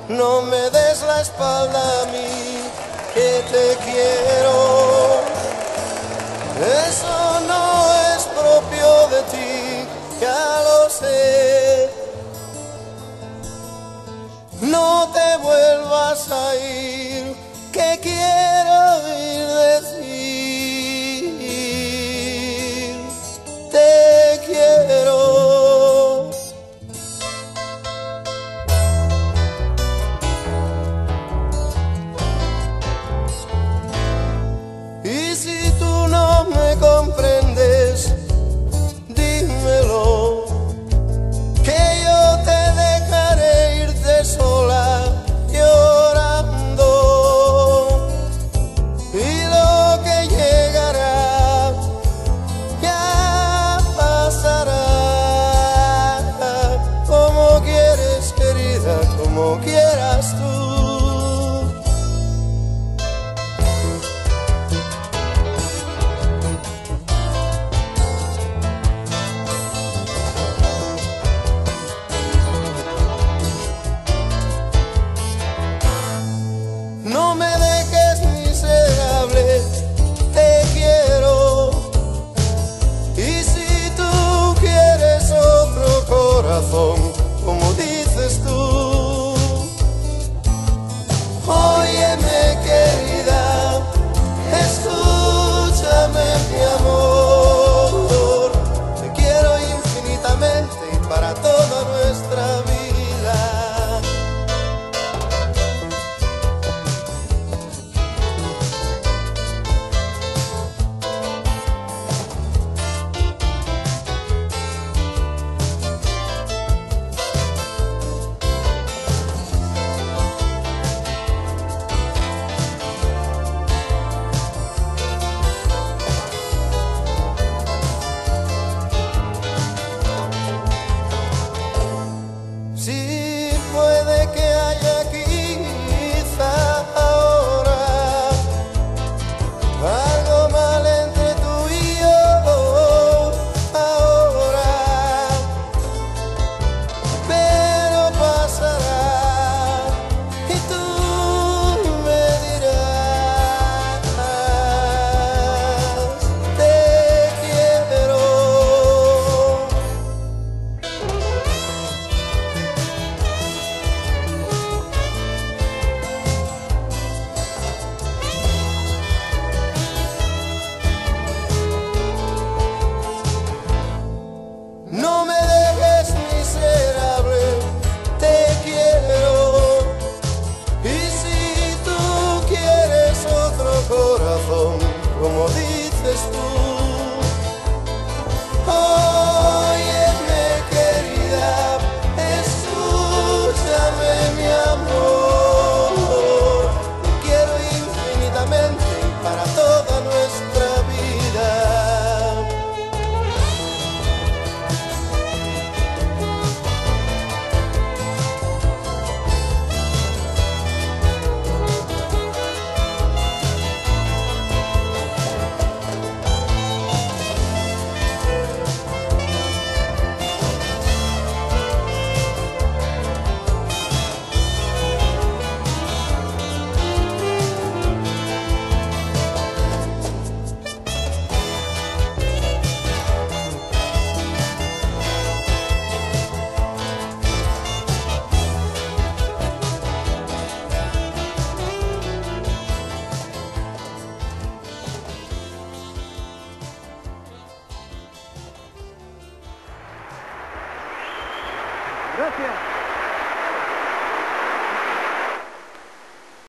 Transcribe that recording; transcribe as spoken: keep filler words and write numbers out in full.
no me des la espalda a mí, que te quiero. Eso no es propio de ti, ya lo sé. No te vuelvas a ir, que quiero oír decir, te quiero. Y si tú no me comprendes, dímelo, que yo te dejaré irte sola llorando, y lo que llegará ya pasará, como quieres, querida, como quieras tú. No me dejes miserable, te quiero. Y si tú quieres otro corazón, como dices tú, óyeme, querida, escúchame, mi amor. Te quiero infinitamente y para toda nuestra vida. Sí, puede que haya quizá ahora algo mal entre tú y yo ahora, pero pasará y tú me dirás, te quiero. No me dejes miserable, te quiero. Y si tú quieres otro corazón, como dices tú, óyeme, querida, escúchame, mi amor. Te quiero infinitamente y para toda nuestra vida. Gracias.